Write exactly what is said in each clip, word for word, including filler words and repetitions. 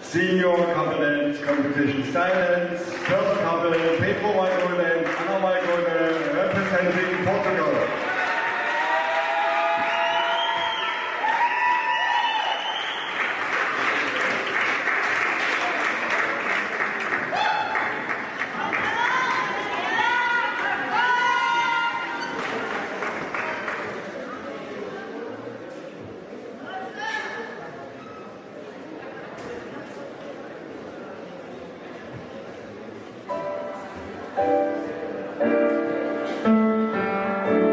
Senior couple and competition silence. First couple, Pedro Walgode and Anna Walgode, representing Portugal. Thank you.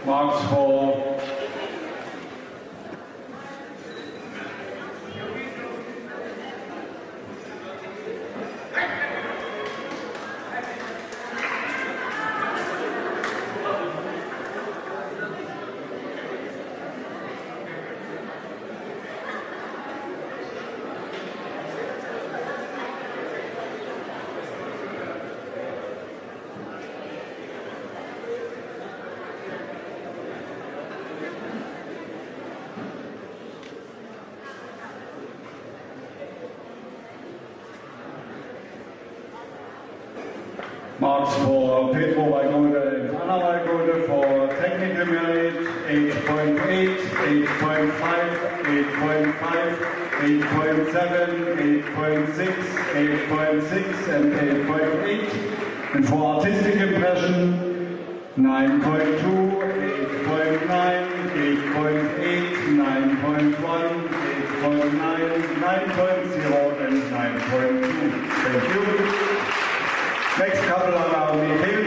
Marks for Marks for Pedro Walgode and Anna Walgode for technical merit eight point eight, eight point five, eight point five, eight point seven, eight point six, eight point six and eight point eight. And for artistic impression nine point two, eight point nine, eight point eight, nine point one, eight point nine, nine point zero and nine point two. Thank you. Next couple are our